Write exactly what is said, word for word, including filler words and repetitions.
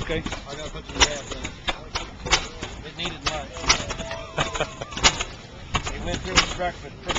Okay. I gotta put some gas in it. It needed much. He went through his breakfast pretty